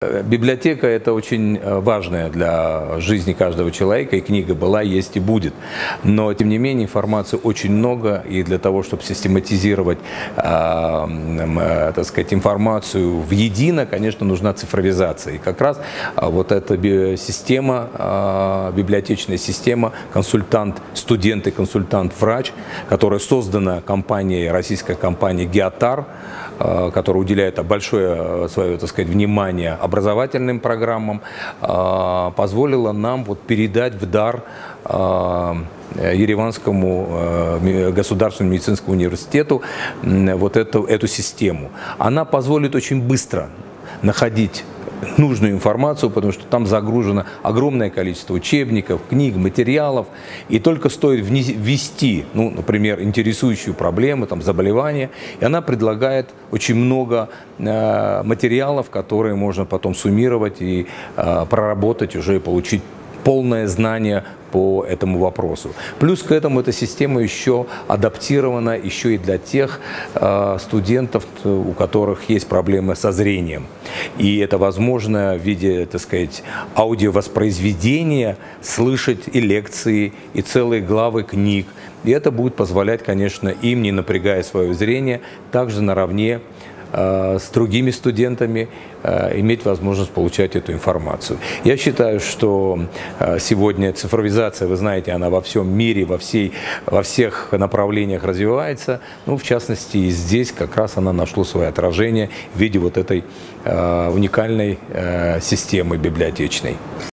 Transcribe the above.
Библиотека – это очень важная для жизни каждого человека, и книга была, есть и будет. Но, тем не менее, информации очень много, и для того, чтобы систематизировать, так сказать, информацию воедино, конечно, нужна цифровизация. И как раз вот эта система, библиотечная система, консультант, студент и консультант-врач, которая создана компанией, российской компанией «Геотар», которая уделяет большое свое, так сказать, внимание образовательным программам, позволила нам вот передать в дар Ереванскому государственному медицинскому университету вот эту систему. Она позволит очень быстро находить нужную информацию, потому что там загружено огромное количество учебников, книг, материалов, и только стоит ввести, ну, например, интересующую проблему, там, заболевание, и она предлагает очень много материалов, которые можно потом суммировать и проработать уже и получить полное знание по этому вопросу. Плюс к этому эта система еще адаптирована еще и для тех студентов, у которых есть проблемы со зрением. И это возможно в виде, так сказать, аудиовоспроизведения слышать и лекции, и целые главы книг. И это будет позволять, конечно, им, не напрягая свое зрение, также наравне с другими студентами иметь возможность получать эту информацию. Я считаю, что сегодня цифровизация, вы знаете, она во всем мире, во всех направлениях развивается. Ну, в частности, и здесь как раз она нашла свое отражение в виде вот этой уникальной системы библиотечной.